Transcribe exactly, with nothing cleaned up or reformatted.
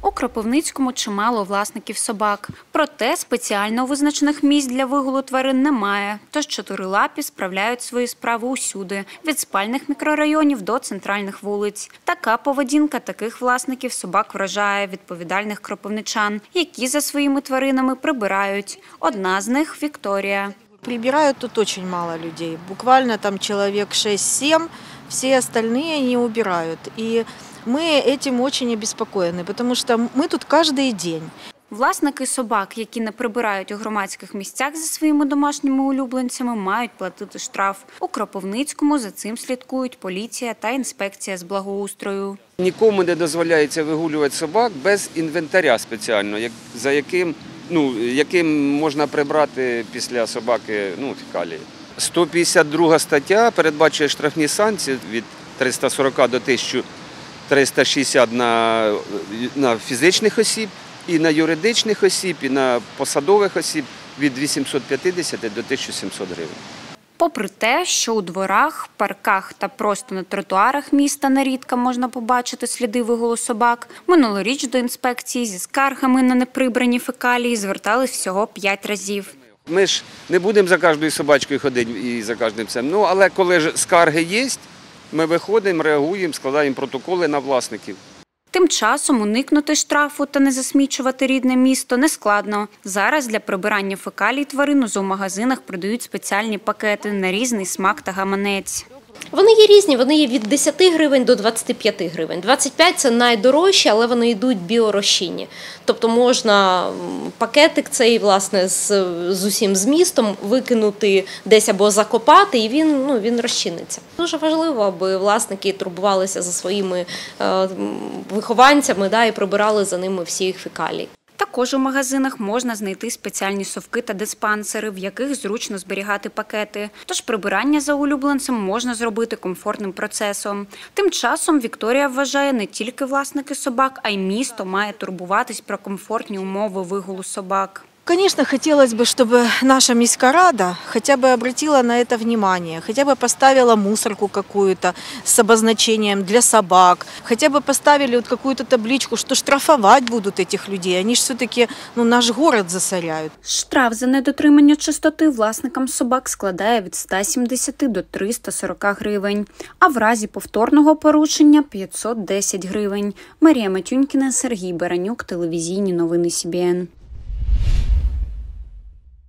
У Кропивницькому чимало власників собак. Проте спеціально визначених місць для вигулу тварин немає. Тож чотирилапі справляють свої справи усюди – від спальних мікрорайонів до центральних вулиць. Така поведінка таких власників собак вражає відповідальних кропивничан, які за своїми тваринами прибирають. Одна з них – Вікторія. Прибирают тут очень мало людей. Буквально там человек шесть-семь, все остальные не убирают. И мы этим очень обеспокоены, потому что мы тут каждый день. Власники собак, які не прибирають у громадських місцях за своїми домашніми улюбленцями, мають платити штраф. У Кропивницькому за цим слідкують поліція та інспекція з благоустрою. Нікому не дозволяється вигулювати собак без інвентаря спеціально, за яким, ну, яким можна прибрати після собаки, ну, фекалії. сто п'ятдесят друга стаття передбачує штрафні санкції від триста сорок до тисяча триста шістдесят на, на фізичних осіб, і на юридичних осіб, і на посадових осіб від вісімсот п'ятдесят до тисячі сімсот гривень. Попри те, що у дворах, парках та просто на тротуарах міста нерідко можна побачити сліди вигулу собак, минулоріч до інспекції зі скаргами на неприбрані фекалії звертались всього п'ять разів. Ми ж не будемо за кожною собачкою ходити і за кожним цим, ну, але коли ж скарги є, ми виходимо, реагуємо, складаємо протоколи на власників. Тим часом уникнути штрафу та не засмічувати рідне місто нескладно. Зараз для прибирання фекалій тварин у зоомагазинах продають спеціальні пакети на різний смак та гаманець. Вони є різні, вони є від десяти гривень до двадцяти п'яти гривень. двадцять п'ять – це найдорожчі, але вони йдуть біорозчинні. Тобто можна пакетик цей, власне, з, з усім змістом викинути десь або закопати, і він, ну, він розчиниться. Дуже важливо, аби власники турбувалися за своїми е, вихованцями, да, і прибирали за ними всі їх фекалії. Також у магазинах можна знайти спеціальні совки та диспансери, в яких зручно зберігати пакети. Тож прибирання за улюбленцем можна зробити комфортним процесом. Тим часом Вікторія вважає, не тільки власники собак, а й місто має турбуватись про комфортні умови вигулу собак. Конечно, хотелось бы, чтобы наша міськрада хотя бы обратила на это внимание, хотя бы поставила мусорку какую-то с обозначением для собак, хотя бы поставили вот какую-то табличку, что штрафовать будут этих людей. Они же все-таки, ну, наш город засоряют. Штраф за недотримання чистоти власникам собак складає від ста сімдесяти до трьохсот сорока гривень, а в разі повторного порушення – п'ятсот десять гривень. Марія Матюнькіна, Сергій Баранюк, телевізійні новини Сі Бі Ен.